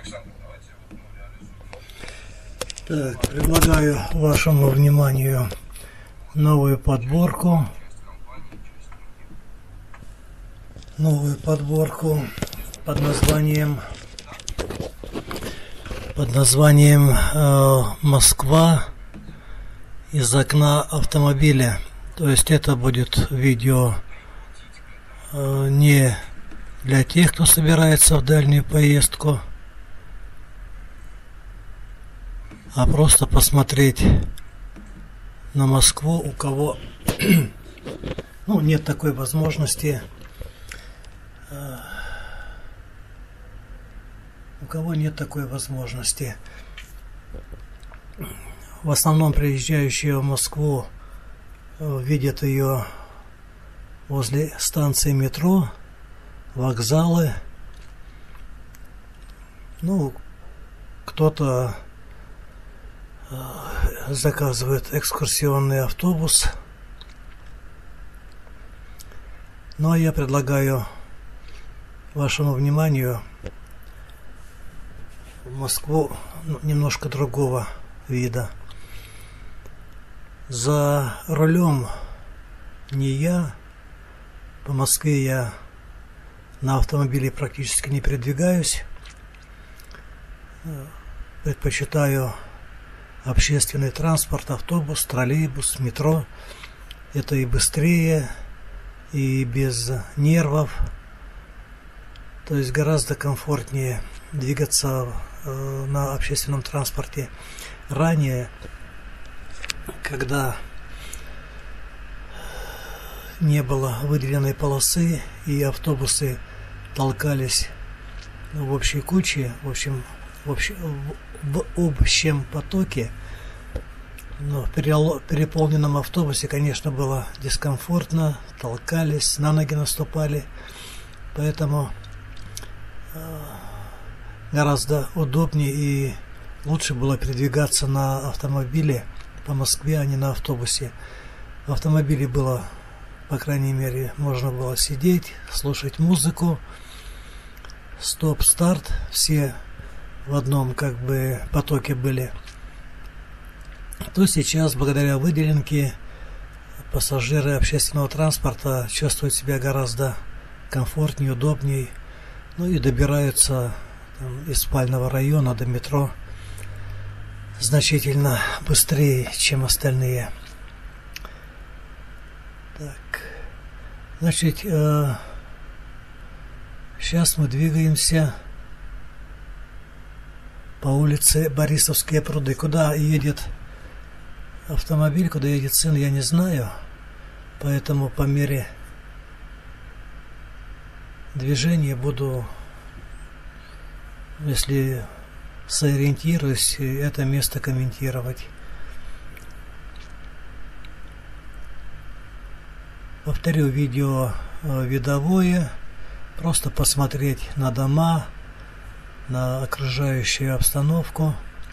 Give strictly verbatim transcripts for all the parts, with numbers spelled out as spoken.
Так, предлагаю вашему вниманию новую подборку. Новую подборку под названием под названием э, «Москва из окна автомобиля». То есть это будет видео э, не для тех, кто собирается в дальнюю поездку, а просто посмотреть на Москву, у кого ну, нет такой возможности, э, у кого нет такой возможности. В основном приезжающие в Москву э, видят ее возле станции метро, вокзалы. Ну, кто-то э, заказывает экскурсионный автобус. Ну, а я предлагаю вашему вниманию Москву ну, немножко другого вида. За рулем не я. По Москве я на автомобиле практически не передвигаюсь. Предпочитаю общественный транспорт, автобус, троллейбус, метро. Это и быстрее, и без нервов. То есть гораздо комфортнее двигаться э, на общественном транспорте. Ранее, когда не было выделенной полосы и автобусы толкались в общей куче, в общем, в, общ... в общем потоке, но в переполненном автобусе, конечно, было дискомфортно, толкались, на ноги наступали, поэтому гораздо удобнее и лучше было передвигаться на автомобиле по Москве, а не на автобусе. В автомобиле было, по крайней мере, можно было сидеть, слушать музыку, стоп-старт, все в одном как бы потоке были. То сейчас, благодаря выделенке, пассажиры общественного транспорта чувствуют себя гораздо комфортнее, удобнее, ну и добираются там, из спального района до метро значительно быстрее, чем остальные. Так, значит, э, сейчас мы двигаемся по улице Борисовские пруды. Куда едет автомобиль, куда едет сын, я не знаю, поэтому по мере движения буду, если сориентируюсь, это место комментировать. Повторю, видео видовое, просто посмотреть на дома, на окружающую обстановку.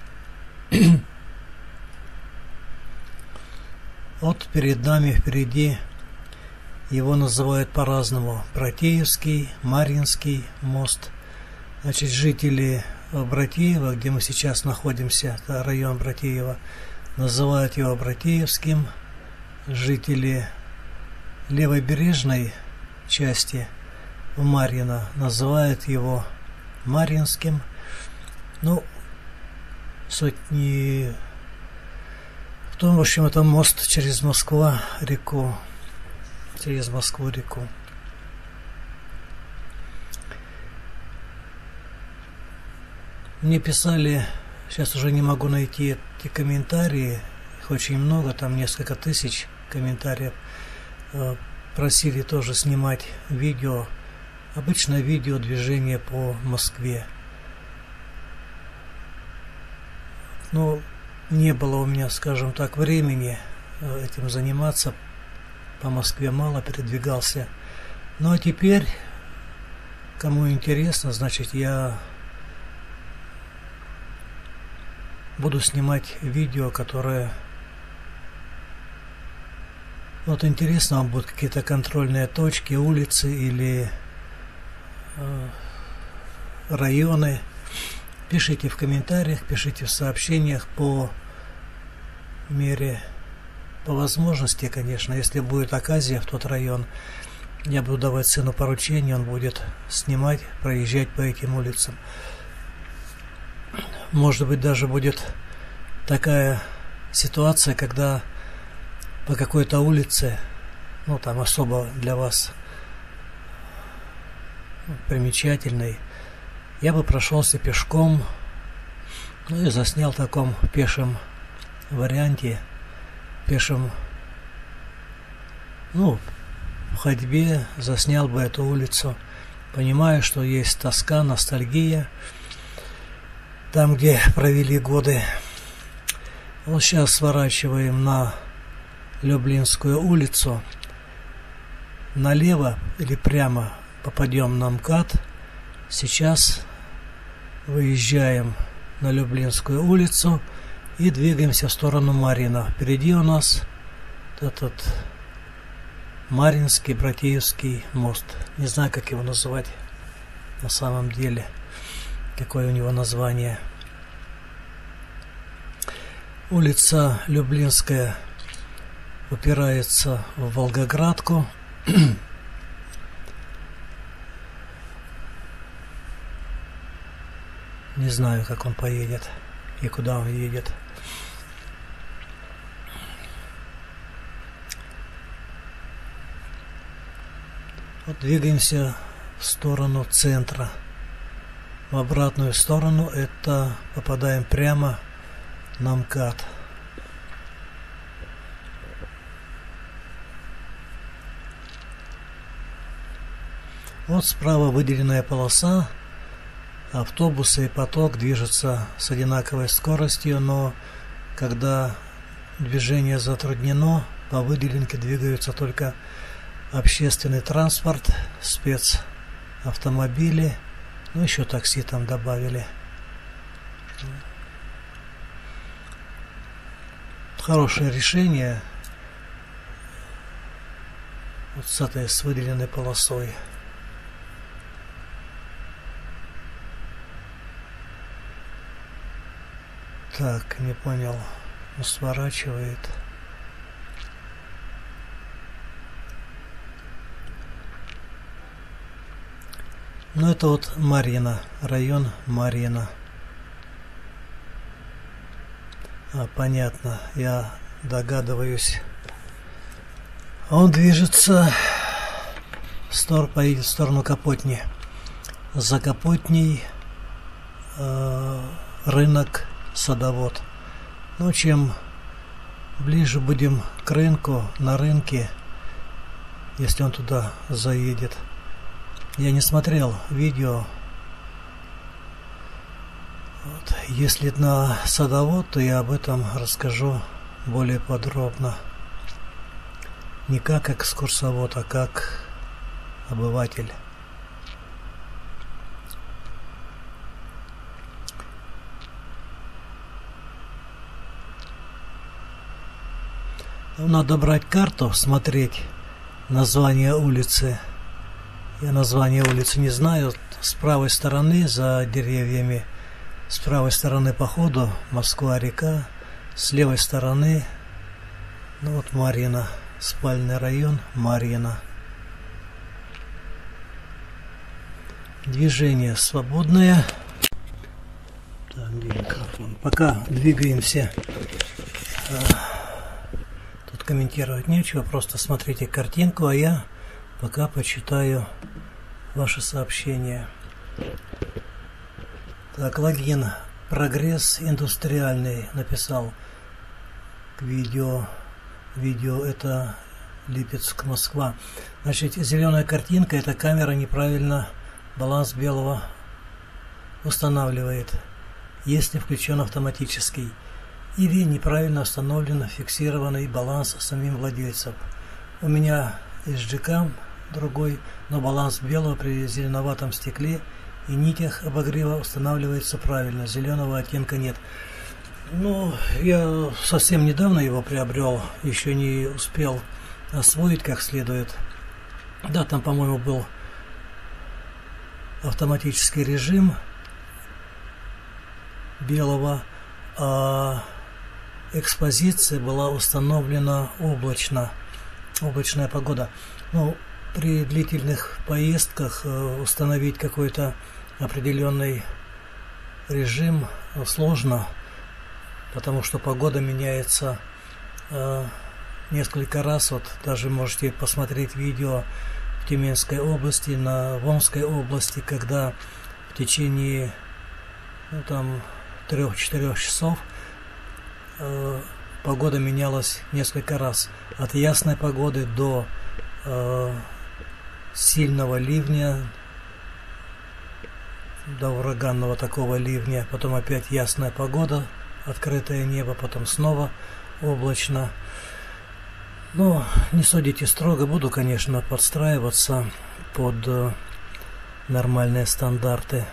Вот перед нами, впереди, его называют по-разному: Братеевский, Марьинский мост. Значит, жители Братеева, где мы сейчас находимся, это район Братеева, называют его Братеевским. Жители левобережной части Марьина называют его Марьинским. Ну, суть не в том, в общем, это мост через Москву-реку. Через Москву-реку. Мне писали, сейчас уже не могу найти эти комментарии, их очень много, там несколько тысяч комментариев. Просили тоже снимать видео, обычное видео движения по Москве. Но не было у меня, скажем так, времени этим заниматься. По Москве мало передвигался. Ну а теперь, кому интересно, значит, я буду снимать видео, которое... Вот интересно, вам будут какие-то контрольные точки, улицы или э, районы Пишите в комментариях, пишите в сообщениях по мере, по возможности, конечно. Если будет оказия в тот район, я буду давать сыну поручение, он будет снимать, проезжать по этим улицам. Может быть, даже будет такая ситуация, когда по какой-то улице, ну там особо для вас примечательной, я бы прошелся пешком, ну и заснял в таком пешем варианте, пешем, ну, в ходьбе заснял бы эту улицу, понимая, что есть тоска, ностальгия, там, где провели годы. Вот сейчас сворачиваем на Люблинскую улицу, налево или прямо попадем на МКАД. Сейчас выезжаем на Люблинскую улицу и двигаемся в сторону Марьина. Впереди у нас этот Марьинский Братеевский мост. Не знаю, как его называть на самом деле, какое у него название. Улица Люблинская упирается в Волгоградку. Не знаю, как он поедет и куда он едет. Вот двигаемся в сторону центра. В обратную сторону это попадаем прямо на МКАД. Вот справа выделенная полоса. Автобусы и поток движутся с одинаковой скоростью, но когда движение затруднено, по выделенке двигаются только общественный транспорт, спецавтомобили, ну еще такси там добавили. Хорошее решение вот с этой с выделенной полосой. Так, не понял, он сворачивает. Ну это вот Марьино, район Марьино. А, понятно, я догадываюсь. Он движется, стор поедет в сторону Капотни. За Капотней э, рынок Садовод. Ну, чем ближе будем к рынку, на рынке, если он туда заедет. Я не смотрел видео. Вот. Если на Садовод, то я об этом расскажу более подробно. Не как экскурсовод, а как обыватель. Надо брать карту, смотреть название улицы. Я название улицы не знаю. С правой стороны, за деревьями, с правой стороны по ходу Москва-река, с левой стороны, ну вот Марьино, спальный район Марьино. Движение свободное. Так, где микрофон? Пока двигаемся. Тут комментировать нечего, просто смотрите картинку, а я пока почитаю ваши сообщения. Так, логин «Прогресс индустриальный» написал к видео. Видео это Липецк, Москва. Значит, зеленая картинка, это камера неправильно баланс белого устанавливает, если включен автоматический, или неправильно установлен фиксированный баланс самим владельцем. У меня эс джи кам другой, но баланс белого при зеленоватом стекле и нитях обогрева устанавливается правильно, зеленого оттенка нет. Ну, я совсем недавно его приобрел, еще не успел освоить как следует. Да, там, по-моему, был автоматический режим. белого, а экспозиция была установлена облачно, облачная погода. Ну, при длительных поездках установить какой-то определенный режим сложно, потому что погода меняется э, несколько раз. Вот даже можете посмотреть видео в Тюменской области, на в Омской области, когда в течение ну, там трех-четырех часов э, погода менялась несколько раз. От ясной погоды до э, сильного ливня, до ураганного такого ливня, потом опять ясная погода, открытое небо, потом снова облачно. Ну, не судите строго, буду, конечно, подстраиваться под э, нормальные стандарты.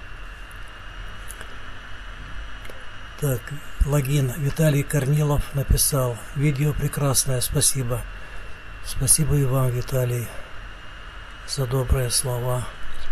Так, логин Виталий Корнилов написал: видео прекрасное, спасибо. Спасибо и вам, Виталий, за добрые слова.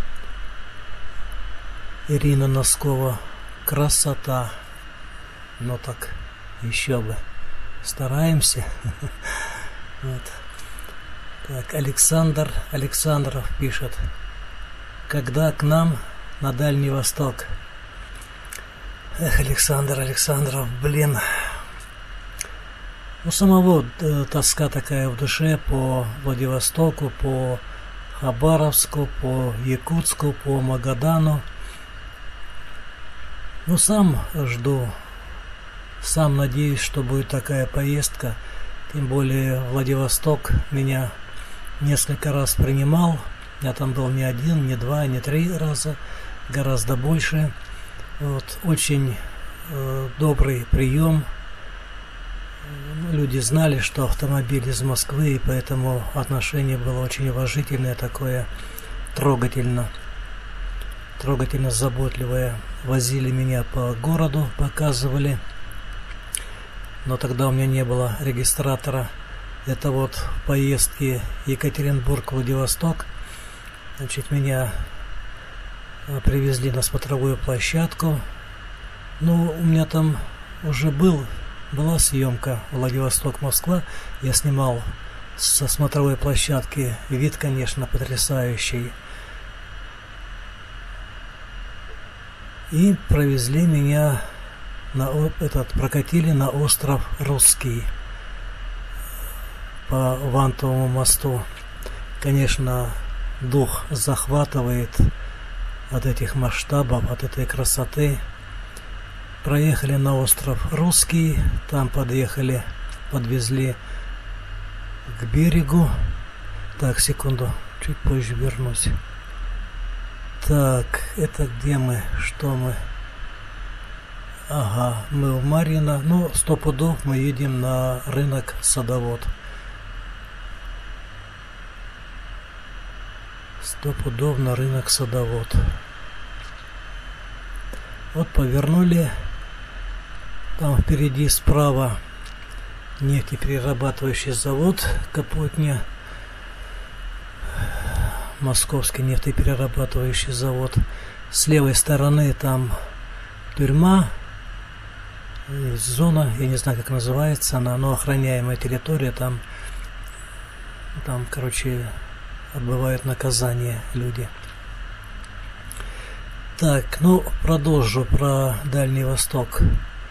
Ирина Носкова: красота. Ну так, еще бы. Стараемся. Вот. Так, Александр Александров пишет: когда к нам на Дальний Восток? Эх, Александр Александров, блин. У самого э, тоска такая в душе по Владивостоку, по Хабаровску, по Якутску, по Магадану. Ну, сам жду, сам надеюсь, что будет такая поездка. Тем более Владивосток меня несколько раз принимал. Я там был не один, не два, не три раза, гораздо больше. Вот, очень э, добрый прием. Люди знали, что автомобиль из Москвы, и поэтому отношение было очень уважительное, такое трогательно, трогательно заботливое. Возили меня по городу, показывали, но тогда у меня не было регистратора. Это вот в поездке Екатеринбург-Владивосток, значит, меня привезли на смотровую площадку. Ну, у меня там уже был, была съемка Владивосток-Москва. Я снимал со смотровой площадки. Вид, конечно, потрясающий. И провезли меня на этот, прокатили на остров Русский по Вантовому мосту. Конечно, дух захватывает от этих масштабов, от этой красоты. Проехали на остров Русский, там подъехали, подвезли к берегу. Так, секунду, чуть позже вернусь. Так, это где мы, что мы? Ага, мы в Марьино. Ну, сто пудов мы едем на рынок Садовод. Сто пудов на рынок Садовод. Вот повернули. Там впереди справа нефтеперерабатывающий завод Капотня. Московский нефтеперерабатывающий завод. С левой стороны там тюрьма. Зона, я не знаю, как называется она, но охраняемая территория. Там, там, короче, отбывают наказание люди. Так, ну, продолжу про Дальний Восток.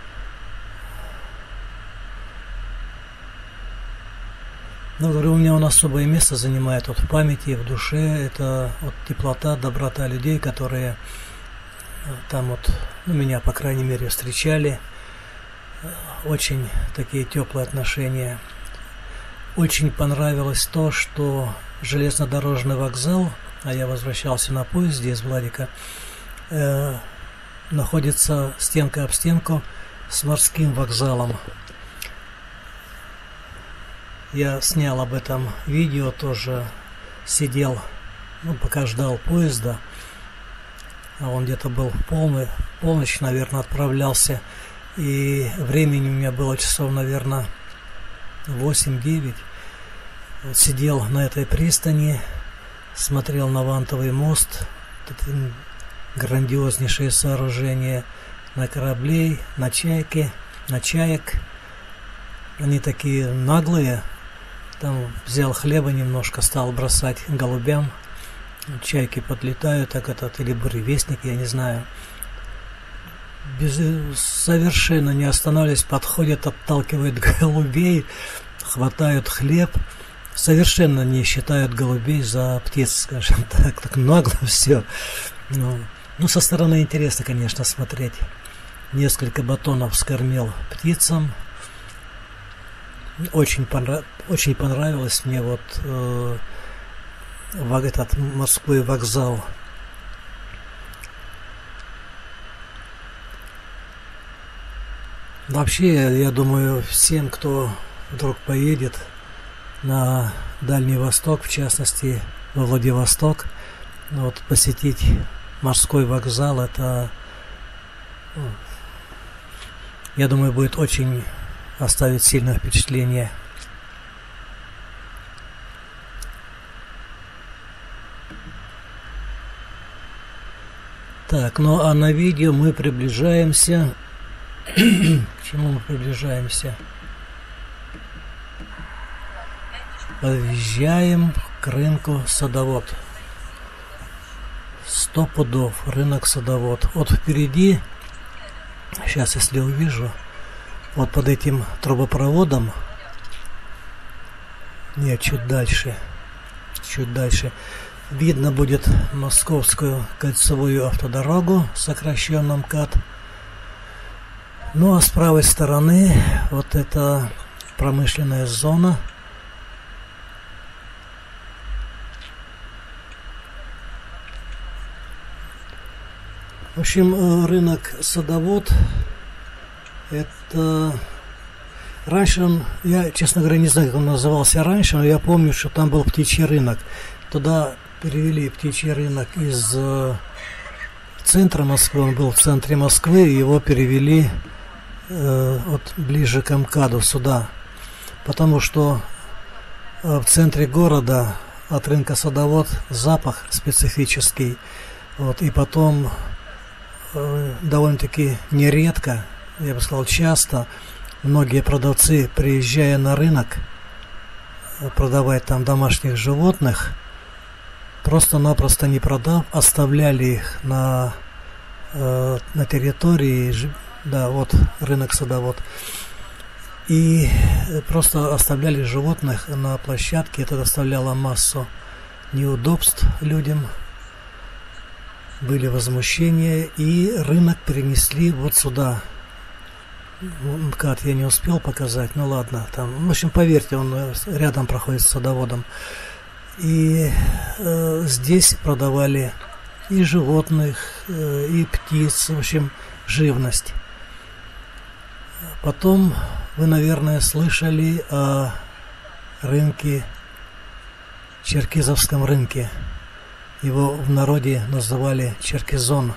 Ну, говорю, у меня он особое место занимает вот в памяти, в душе. Это вот теплота, доброта людей, которые там вот, ну, меня, по крайней мере, встречали. Очень такие теплые отношения. Очень понравилось то, что железнодорожный вокзал, а я возвращался на поезде из Владика, э, находится стенка об стенку с морским вокзалом. Я снял об этом видео, тоже сидел, ну, пока ждал поезда, а он где-то был в полночь, полночь, наверное, отправлялся, и времени у меня было часов, наверное, восемь-девять. Вот сидел на этой пристани, смотрел на Вантовый мост, это грандиознейшее сооружение, на кораблей, на чайки, на чаек. Они такие наглые. Там взял хлеба немножко, стал бросать голубям. Чайки подлетают, так этот, или буревестник, я не знаю. Без, совершенно не останавливаясь, подходят, отталкивают голубей, хватают хлеб. Совершенно не считают голубей за птиц, скажем так. Так нагло все. Ну, ну, со стороны интересно, конечно, смотреть. Несколько батонов скормил птицам. Очень, понрав... Очень понравилось мне вот э, этот морской вокзал. Вообще, я думаю, всем, кто вдруг поедет на Дальний Восток, в частности, во Владивосток, вот, посетить морской вокзал, это, я думаю, будет очень оставить сильное впечатление. Так, ну а на видео мы приближаемся. К чему мы приближаемся? Подъезжаем к рынку Садовод. Сто пудов рынок Садовод. Вот впереди, сейчас если увижу, вот под этим трубопроводом, нет, чуть дальше, чуть дальше, видно будет Московскую кольцевую автодорогу, сокращенно МКАД. Ну а с правой стороны вот это промышленная зона. В общем, рынок Садовод, это раньше он, я, честно говоря, не знаю, как он назывался раньше, но я помню, что там был птичий рынок. Туда перевели птичий рынок из э, центра Москвы, он был в центре Москвы, его перевели э, вот ближе к МКАДу сюда, потому что э, в центре города от рынка Садовод запах специфический, вот, и потом довольно-таки нередко, я бы сказал, часто многие продавцы, приезжая на рынок продавать там домашних животных, просто-напросто не продав, оставляли их на, э, на территории, да, вот рынок Садовод, и просто оставляли животных на площадке. Это доставляло массу неудобств людям. Были возмущения, и рынок перенесли вот сюда. МКАД я не успел показать, ну ладно, там, в общем, поверьте, он рядом проходит с Садоводом. И э, здесь продавали и животных, э, и птиц, в общем, живность. Потом вы, наверное, слышали о рынке, Черкизовском рынке. Его в народе называли Черкизон.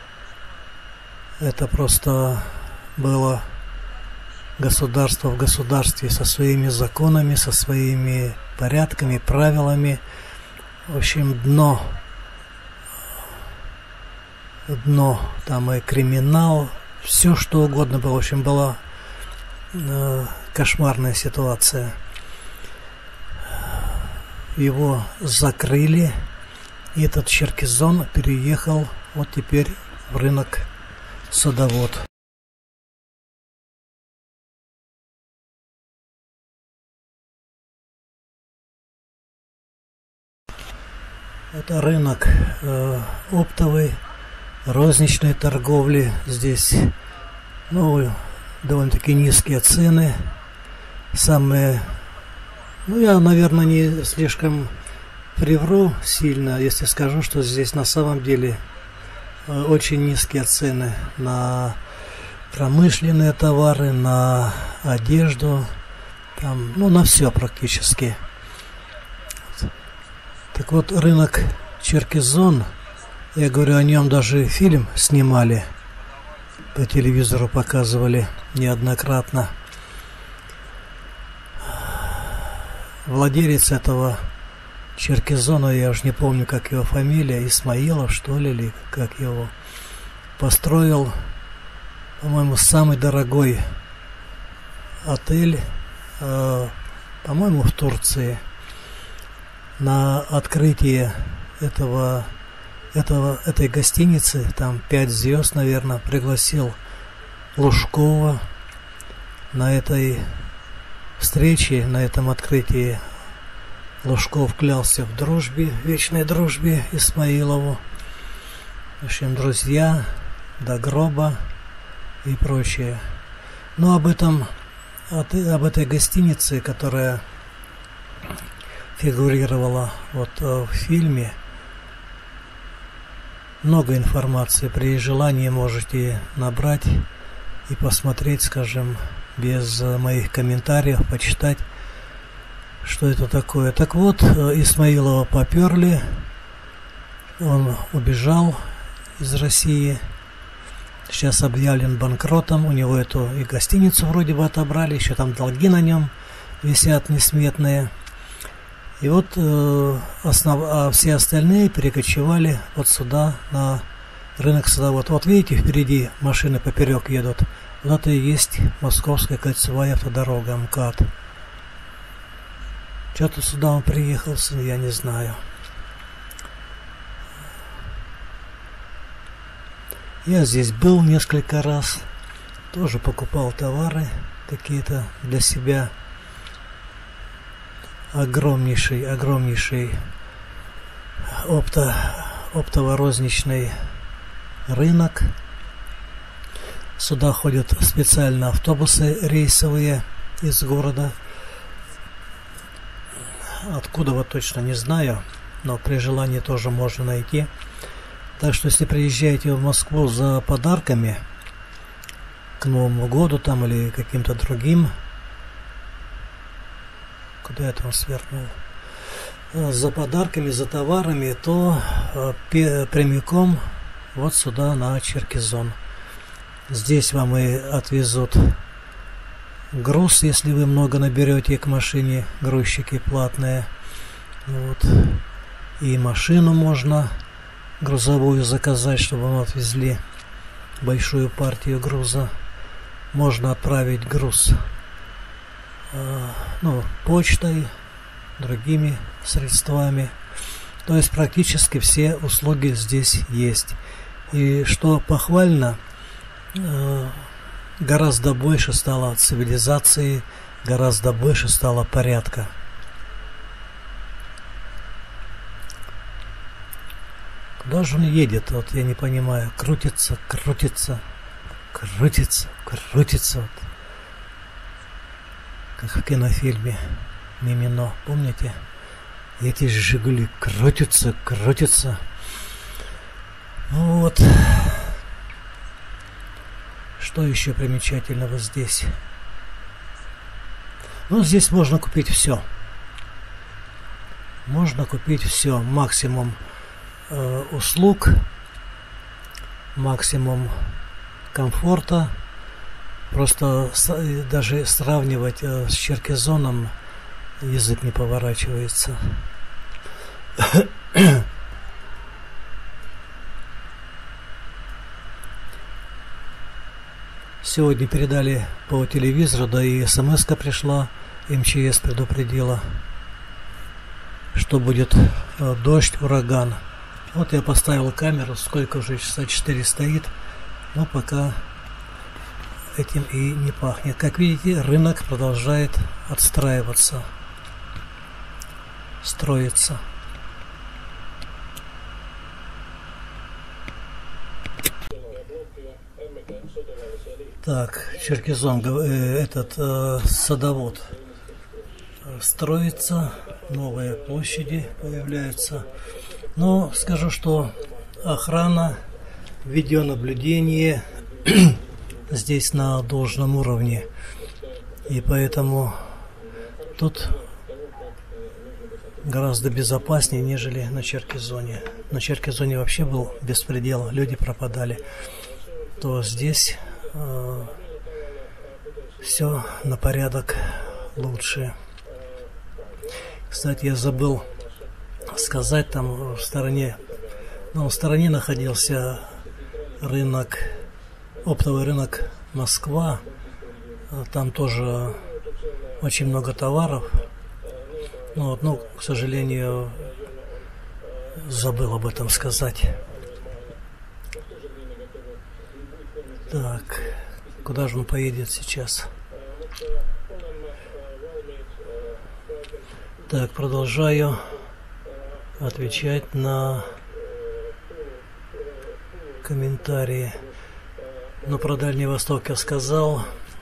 Это просто было государство в государстве со своими законами, со своими порядками, правилами. В общем, дно. Дно. Там и криминал, все что угодно было. В общем, была э, кошмарная ситуация. Его закрыли. И этот Черкизон переехал вот теперь в рынок Садовод. Это рынок э, оптовый, розничной торговли. Здесь, ну, довольно-таки низкие цены. Самые, ну, я, наверное, не слишком привру сильно, если скажу, что здесь на самом деле очень низкие цены на промышленные товары, на одежду, там, ну, на все практически. Так вот, рынок Черкизон, я говорю, о нем даже фильм снимали, по телевизору показывали неоднократно. Владелец этого Черкизона, я уж не помню, как его фамилия, Исмаилов, что ли, или как его, построил по-моему, самый дорогой отель, э, по-моему, в Турции. На открытие этого, этого, этой гостиницы, там пять звезд, наверное, пригласил Лужкова. На этой встрече, на этом открытии Лужков клялся в дружбе, вечной дружбе Исмаилову. В общем, друзья до гроба и прочее. Но об этом, об этой гостинице, которая фигурировала вот в фильме, много информации. При желании можете набрать и посмотреть, скажем, без моих комментариев, почитать, что это такое. Так вот, Исмаилова поперли, он убежал из России, сейчас объявлен банкротом, у него эту и гостиницу вроде бы отобрали, еще там долги на нем висят несметные. И вот э, основ... а все остальные перекочевали вот сюда, на рынок Садовод. Вот видите, впереди машины поперек едут. Вот это и есть Московская кольцевая автодорога МКАД. Что-то сюда он приехал, я не знаю. Я здесь был несколько раз. Тоже покупал товары какие-то для себя. Огромнейший, огромнейший опто, оптово-розничный рынок. Сюда ходят специально автобусы рейсовые из города. Откуда вот точно не знаю, но при желании тоже можно найти. Так что если приезжаете в Москву за подарками к Новому году там или каким-то другим, куда я там свернул, за подарками, за товарами, то прямиком вот сюда на Черкизон. Здесь вам и отвезут груз, если вы много наберете к машине, грузчики платные. Вот. И машину можно грузовую заказать, чтобы вам отвезли большую партию груза. Можно отправить груз э, ну, почтой, другими средствами. То есть практически все услуги здесь есть. И что похвально, э, гораздо больше стало цивилизации, гораздо больше стало порядка. Куда же он едет? Вот я не понимаю. Крутится, крутится, крутится, крутится. Вот. Как в кинофильме «Мимино». Помните? Эти «Жигули» крутятся, крутятся. Вот. Что еще примечательного здесь? Ну, здесь можно купить все. Можно купить все. Максимум э, услуг, максимум комфорта. Просто с, даже сравнивать э, с Черкизоном язык не поворачивается. Сегодня передали по телевизору, да и смс-ка пришла, МЧС предупредила, что будет э, дождь, ураган. Вот я поставил камеру, сколько уже, часа четыре стоит, но пока этим и не пахнет. Как видите, рынок продолжает отстраиваться, строится. Так, Черкизон, э, этот э, садовод строится, новые площади появляются. Но скажу, что охрана, видеонаблюдение здесь на должном уровне. И поэтому тут гораздо безопаснее, нежели на Черкизоне. На Черкизоне вообще был беспредел, люди пропадали. То здесь э, все на порядок лучше. Кстати, я забыл сказать, там в стороне, ну, в стороне находился рынок оптовый рынок Москва. Там тоже очень много товаров. Ну, вот, ну, к сожалению, забыл об этом сказать. Так, куда же он поедет сейчас? Так, продолжаю отвечать на комментарии. Ну, про Дальний Восток я сказал.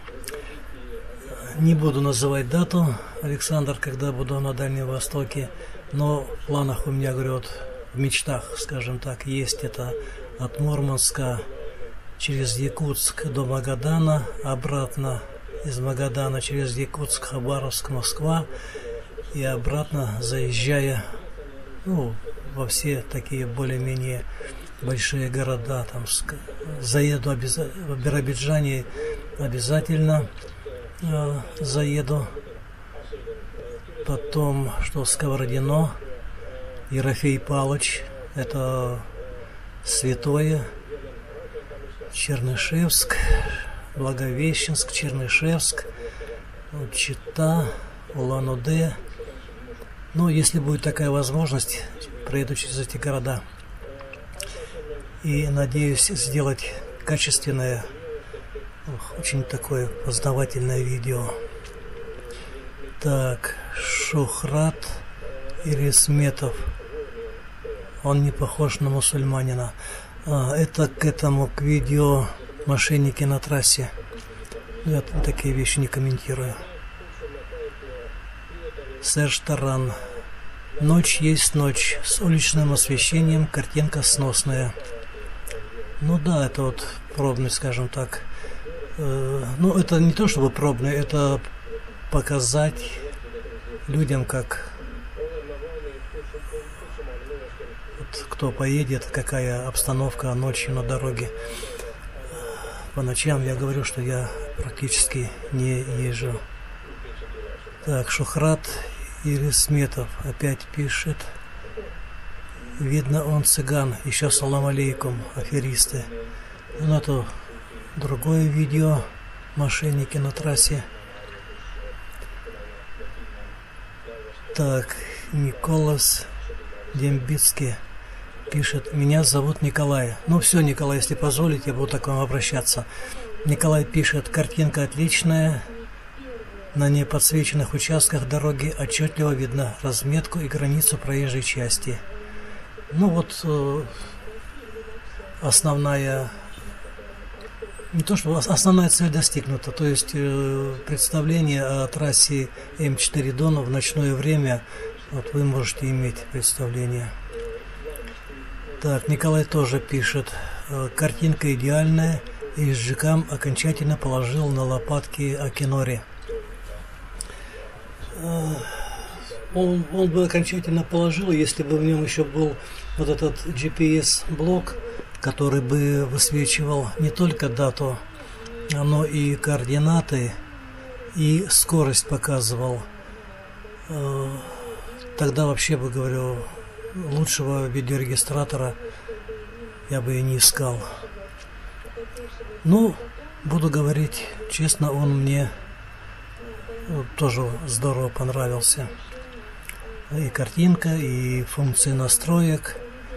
Не буду называть дату, Александр, когда буду на Дальнем Востоке, но в планах у меня, говорю, вот, в мечтах, скажем так, есть это от Мурманска через Якутск до Магадана, обратно из Магадана через Якутск, Хабаровск, Москва и обратно, заезжая, ну, во все такие более-менее большие города. Там заеду обязательно, в Биробиджане обязательно э, заеду. Потом, что Сковородино, Ерофей Палыч, это святое, Чернышевск, Благовещенск, Чернышевск, Чита, Улан-Удэ. Ну, если будет такая возможность, проеду через эти города. И надеюсь сделать качественное, очень такое познавательное видео. Так, Шухрат Ирисметов. Он не похож на мусульманина. А, это к этому, к видео «Мошенники на трассе». Я такие вещи не комментирую. Серж Таран. Ночь есть ночь. С уличным освещением, картинка сносная. Ну да, это вот пробный, скажем так. Э, ну, это не то чтобы пробный, это показать людям, как вот, кто поедет, какая обстановка ночью на дороге. По ночам я говорю, что я практически не езжу. Так, Шухрат Ирисметов опять пишет. Видно, он цыган. Еще салам алейкум, аферисты. Ну, это другое видео. Мошенники на трассе. Так, Николас Дембицкий пишет. Меня зовут Николай. Ну все, Николай, если позволите, я буду так к вам обращаться. Николай пишет. Картинка отличная. На неподсвеченных участках дороги отчетливо видно разметку и границу проезжей части. Ну вот э, основная, не то что основная цель достигнута, то есть э, представление о трассе М четыре Дон в ночное время, вот вы можете иметь представление. Так, Николай тоже пишет, э, картинка идеальная, и Жикам окончательно положил на лопатки Акинори. Э, Он, он бы окончательно положил, если бы в нем еще был вот этот джи пи эс-блок, который бы высвечивал не только дату, но и координаты, и скорость показывал. Тогда вообще бы, говорю, лучшего видеорегистратора я бы и не искал. Ну, буду говорить честно, он мне тоже здорово понравился. И картинка, и функции настроек.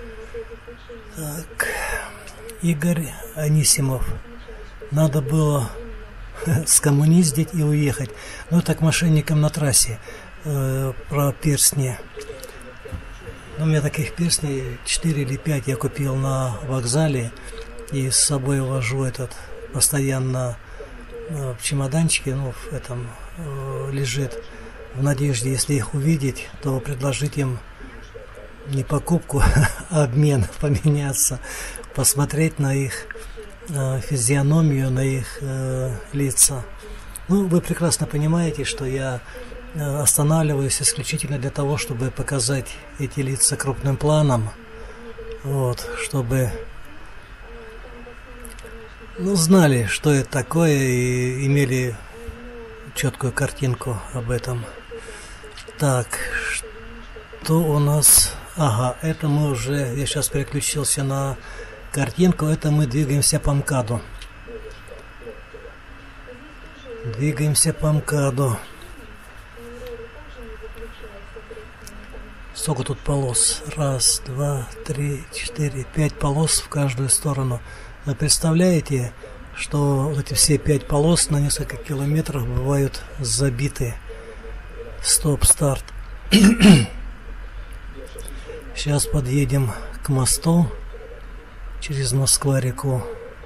Так. Игорь Анисимов. Надо было скоммуниздить и уехать. Ну, так мошенникам на трассе. Э, про перстни. У меня таких перстней четыре или пять я купил на вокзале. И с собой вожу этот постоянно э, в чемоданчике, ну, в этом э, лежит. В надежде, если их увидеть, то предложить им не покупку, а обмен, поменяться, посмотреть на их э, физиономию, на их э, лица. Ну, вы прекрасно понимаете, что я э, останавливаюсь исключительно для того, чтобы показать эти лица крупным планом, вот, чтобы, ну, знали, что это такое, и имели четкую картинку об этом. Так, что у нас? Ага, это мы уже, я сейчас переключился на картинку, это мы двигаемся по МКАДу. Двигаемся по МКАДу. Сколько тут полос? Раз, два, три, четыре, пять полос в каждую сторону. Вы представляете, что вот эти все пять полос на несколько километров бывают забиты? Стоп-старт. Сейчас подъедем к мосту через Москва-реку.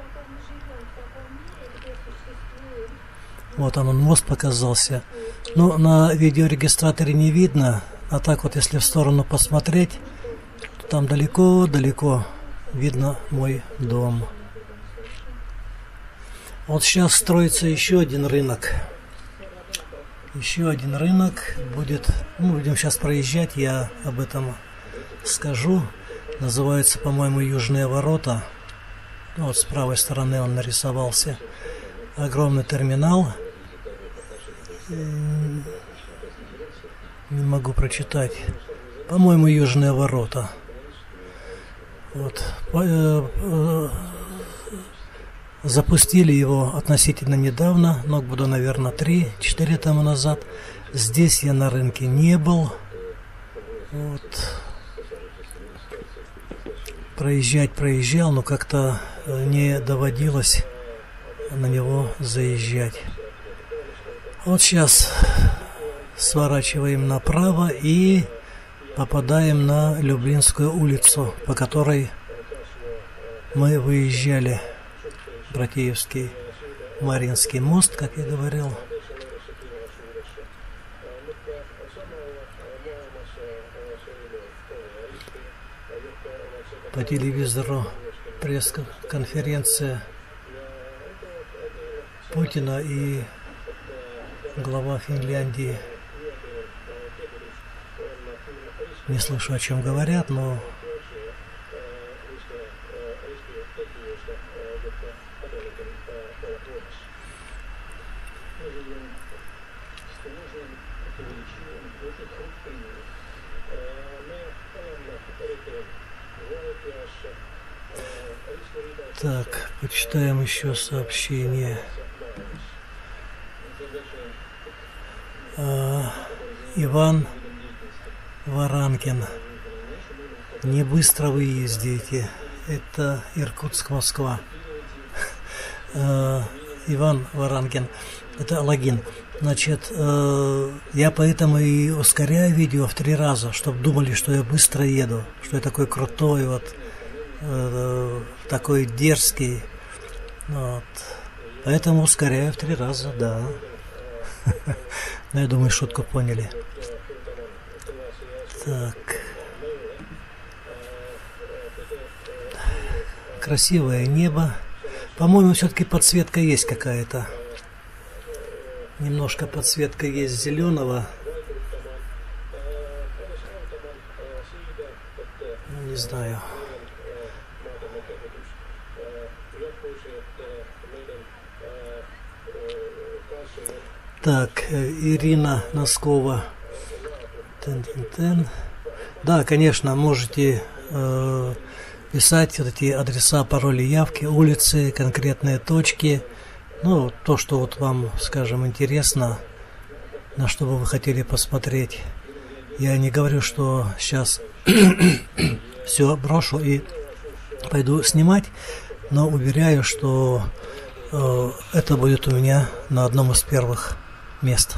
Вот он, мост показался. Но на видеорегистраторе не видно. А так вот, если в сторону посмотреть, то там далеко-далеко видно мой дом. Вот сейчас строится еще один рынок. Еще один рынок будет. Ну, будем сейчас проезжать, я об этом скажу. Называется, по-моему, Южные ворота. Вот с правой стороны он нарисовался. Огромный терминал. Не могу прочитать. По-моему, Южные ворота. Вот. Запустили его относительно недавно, но года, наверное, три-четыре тому назад. Здесь я на рынке не был. Вот. Проезжать проезжал, но как-то не доводилось на него заезжать. Вот сейчас сворачиваем направо и попадаем на Люблинскую улицу, по которой мы выезжали. Братеевский Марьинский мост, как я говорил. По телевизору пресс-конференция Путина и глава Финляндии. Не слышу, о чем говорят, но так, почитаем еще сообщение. А, Иван Варанкин. Не быстро вы ездите. Это Иркутск-Москва. А, Иван Варанкин. Это логин. Значит, э, я поэтому и ускоряю видео в три раза, чтобы думали, что я быстро еду, что я такой крутой, вот, э, такой дерзкий. Вот. Поэтому ускоряю в три раза, да. Но я думаю, шутку поняли. Так. Красивое небо. По-моему, все-таки подсветка есть какая-то. Немножко подсветка есть зеленого. Ну, не знаю. Так, Ирина Носкова. Тен-тен-тен. Да, конечно, можете э, писать вот эти адреса, пароли, явки, улицы, конкретные точки. Ну, то, что вот вам, скажем, интересно, на что бы вы хотели посмотреть. Я не говорю, что сейчас все брошу и пойду снимать, но уверяю, что э, это будет у меня на одном из первых мест.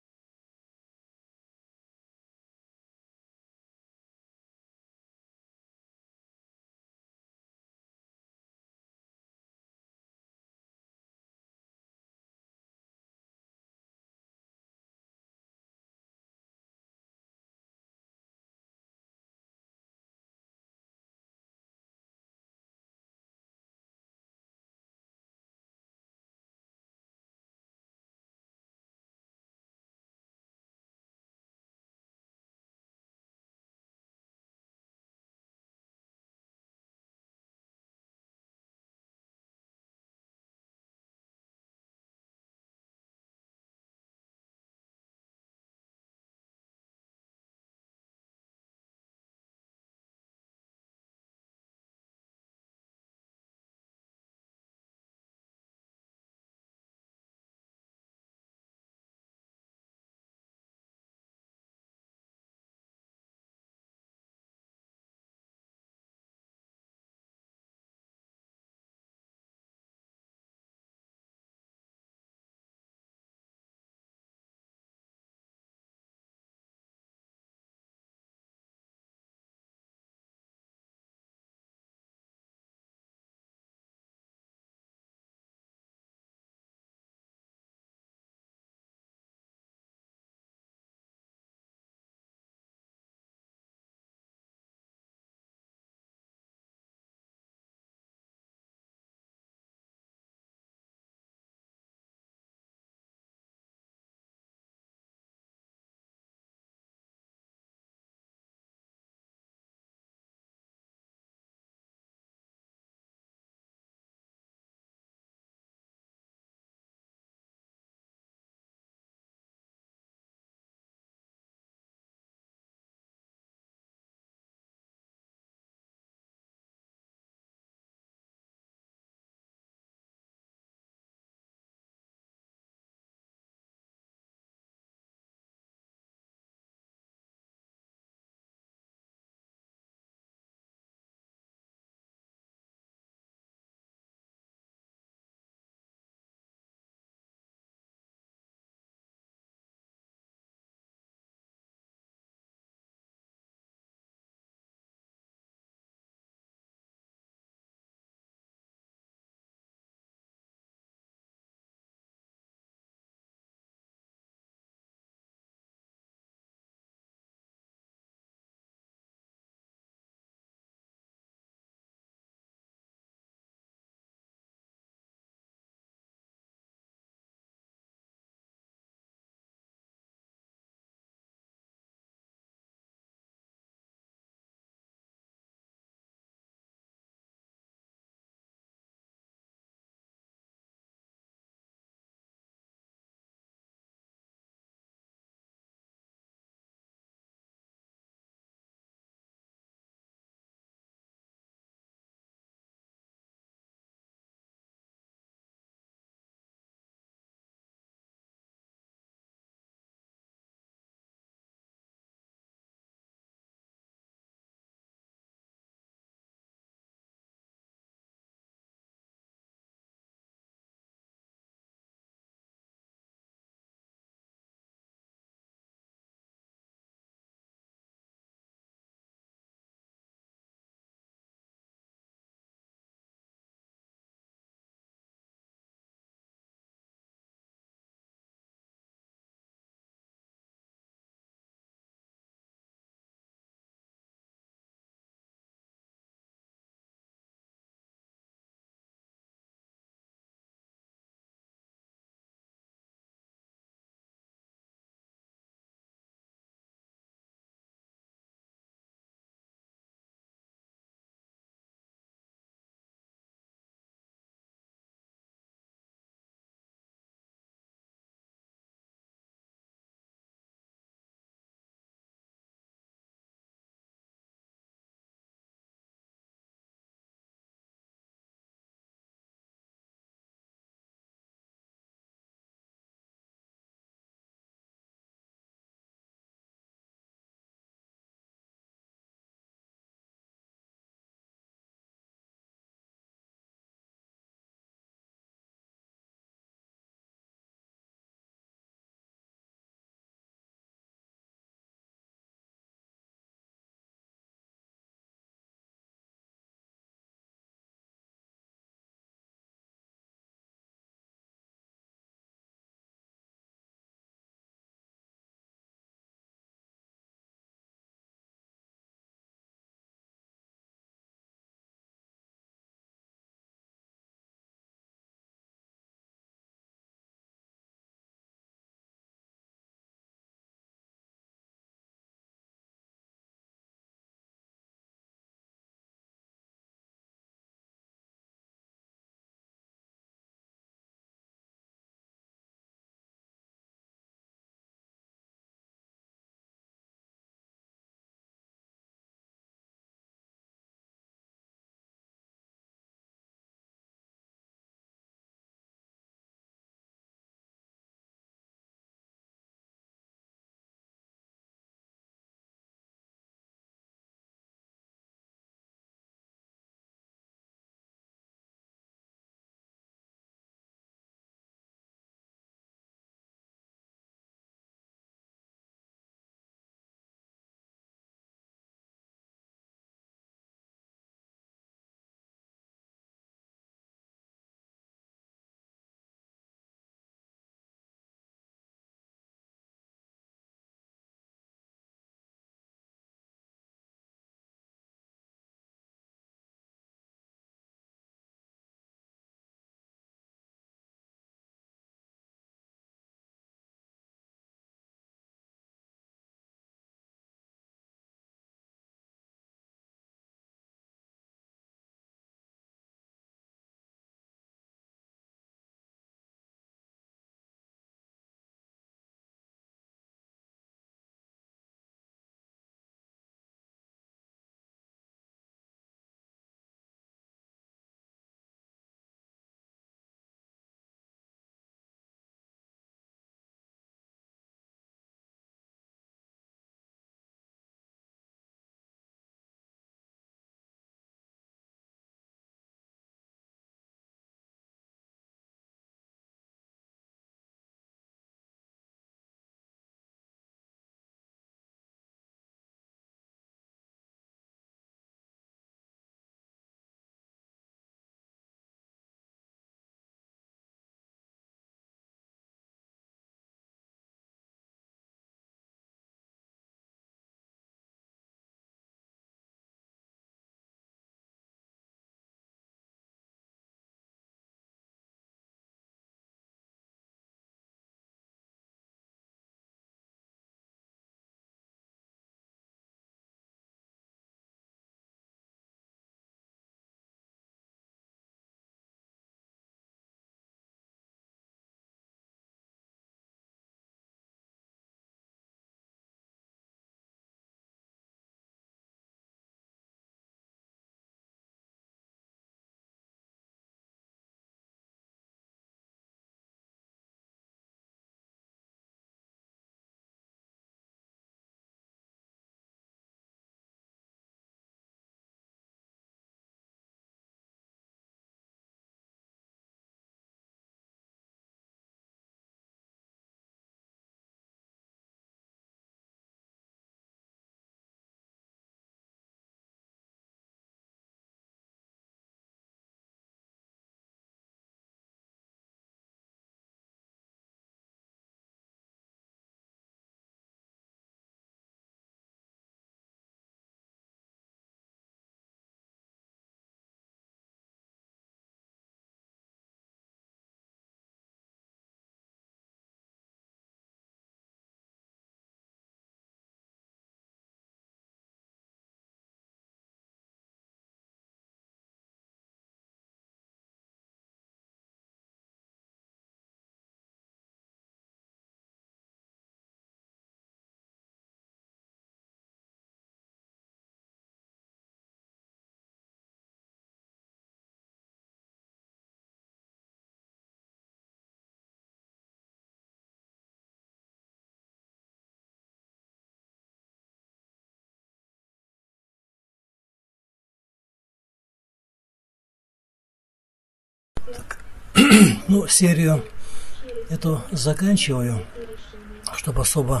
Так. Ну, серию эту заканчиваю, чтобы особо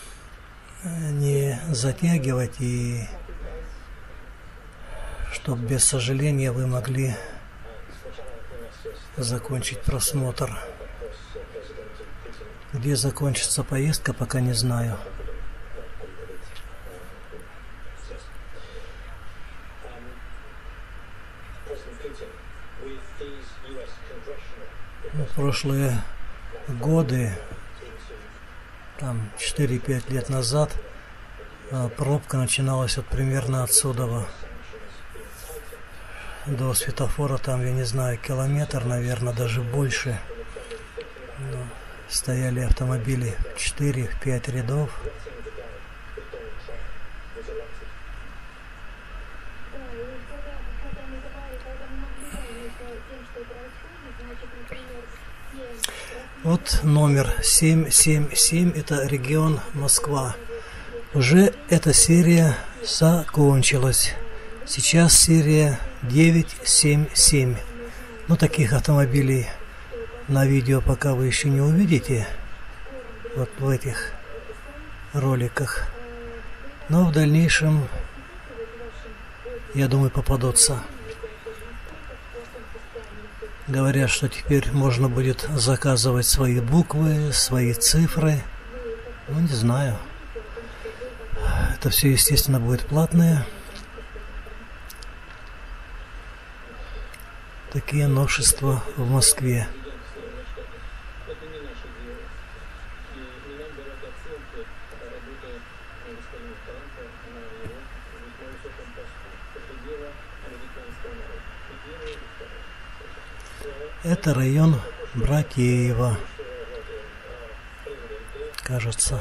не затягивать и чтобы без сожаления вы могли закончить просмотр. Где закончится поездка, пока не знаю. В прошлые годы, там четыре-пять лет назад, пробка начиналась вот примерно отсюда до светофора, там, я не знаю, километр, наверное, даже больше. Стояли автомобили в четыре-пять рядов. Вот номер семь семь семь, это регион Москва. Уже эта серия закончилась. Сейчас серия девять семь семь. Ну, таких автомобилей на видео пока вы еще не увидите, вот в этих роликах. Но в дальнейшем, я думаю, попадутся. Говорят, что теперь можно будет заказывать свои буквы, свои цифры. Ну, не знаю. Это все, естественно, будет платное. Такие новшества в Москве. Это район Братеева, кажется.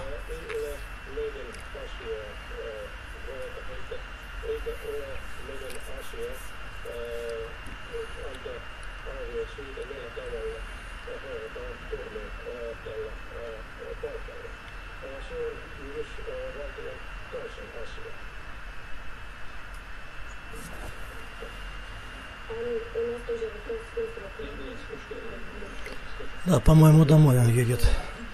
Да, по-моему, домой он едет.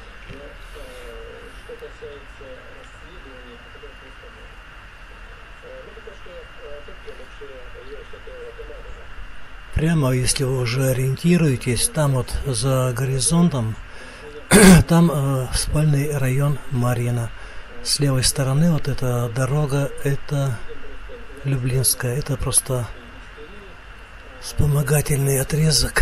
Прямо, если вы уже ориентируетесь, там вот за горизонтом, там э, спальный район Марьино. С левой стороны вот эта дорога, это Люблинская. Это просто вспомогательный отрезок.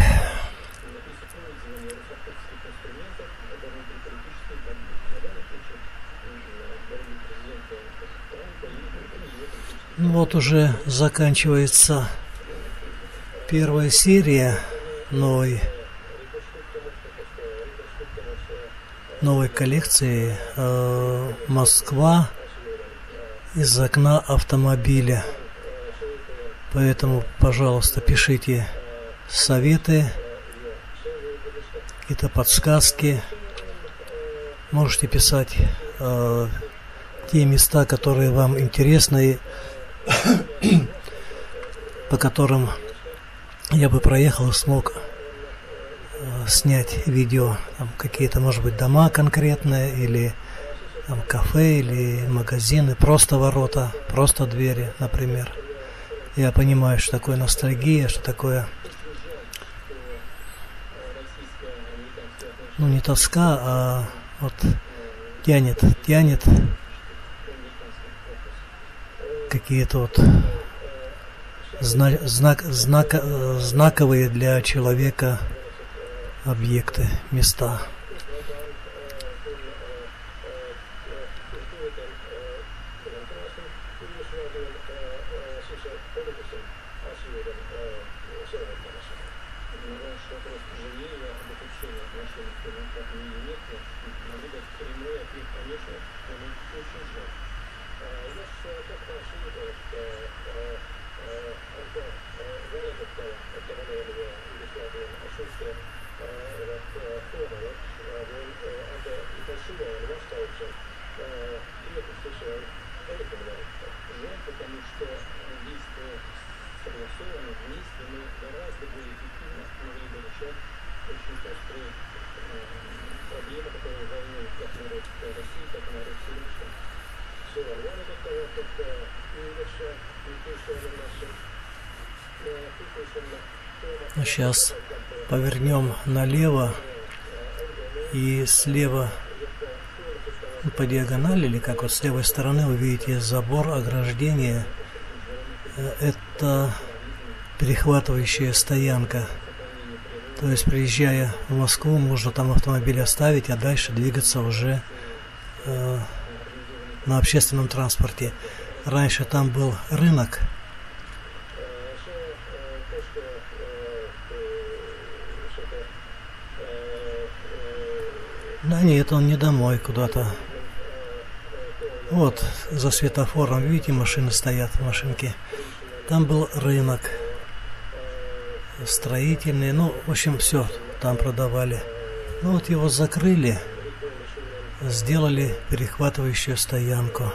Ну вот уже заканчивается первая серия новой, новой коллекции э, «Москва из окна автомобиля». Поэтому, пожалуйста, пишите советы, какие-то подсказки. Можете писать э, те места, которые вам интересны, по которым я бы проехал и смог э, снять видео. Там какие-то, может быть, дома конкретные, или там, кафе, или магазины, просто ворота, просто двери, например. Я понимаю, что такое ностальгия, что такое, ну, не тоска, а вот тянет, тянет какие-то вот знак, знак, знак, знаковые для человека объекты, места. Сейчас повернем налево и слева по диагонали, или как вот с левой стороны, вы видите забор, ограждение. Это перехватывающая стоянка. То есть, приезжая в Москву, можно там автомобиль оставить, а дальше двигаться уже э, на общественном транспорте. Раньше там был рынок. Да нет, он не домой, куда-то. Вот, за светофором, видите, машины стоят, машинки. Там был рынок. Строительный, ну, в общем, все там продавали. Ну, вот его закрыли, сделали перехватывающую стоянку.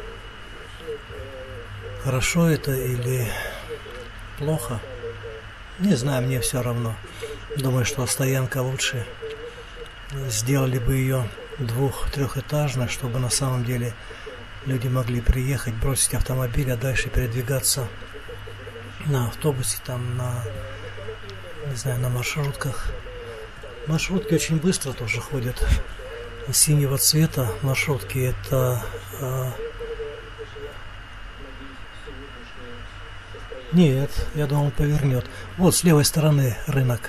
Хорошо это или плохо? Не знаю, мне все равно. Думаю, что стоянка лучше. Сделали бы ее двух-трехэтажной, чтобы на самом деле люди могли приехать, бросить автомобиль, а дальше передвигаться на автобусе, там, на, не знаю, на маршрутках. Маршрутки очень быстро тоже ходят. Синего цвета маршрутки, это... Э, нет, я думал, он повернет. Вот, с левой стороны рынок.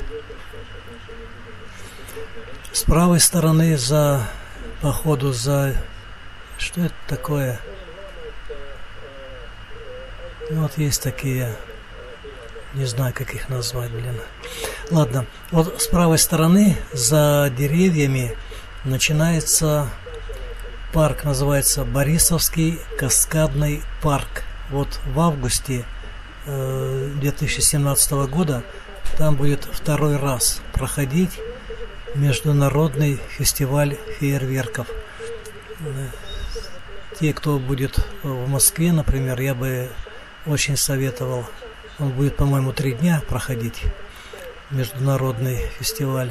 С правой стороны за, походу, за... Что это такое? Вот есть такие... Не знаю, как их назвать, блин. Ладно, вот с правой стороны, за деревьями, начинается парк, называется Борисовский каскадный парк. Вот в августе э, две тысячи семнадцатого года там будет второй раз проходить международный фестиваль фейерверков. Те, кто будет в Москве, например, я бы очень советовал. Он будет, по-моему, три дня проходить, международный фестиваль.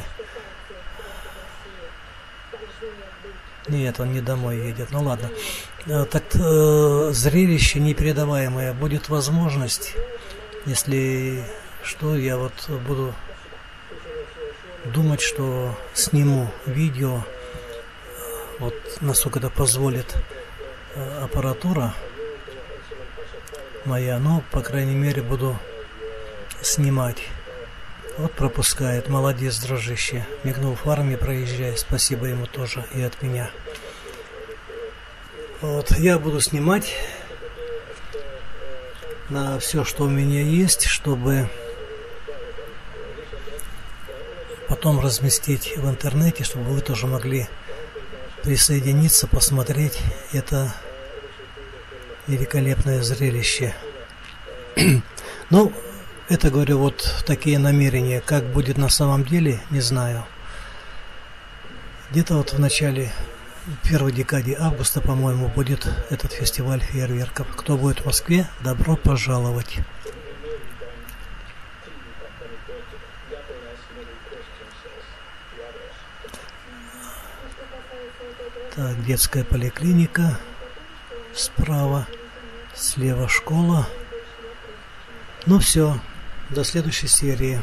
Нет, он не домой едет. Ну ладно. Так э, зрелище непередаваемое. Будет возможность, если что, я вот буду думать, что сниму видео, вот насколько это позволит аппаратура моя, но, по крайней мере, буду снимать. Вот пропускает, молодец, дружище. Мигнул фарами, проезжай, спасибо ему тоже и от меня. Вот, я буду снимать на все, что у меня есть, чтобы потом разместить в интернете, чтобы вы тоже могли присоединиться, посмотреть это великолепное зрелище. Ну, это, говорю, вот такие намерения. Как будет на самом деле, не знаю. Где-то вот в начале первой декаде августа, по-моему, будет этот фестиваль фейерверков. Кто будет в Москве, добро пожаловать. Так, детская поликлиника. Справа, слева школа. Ну все, до следующей серии.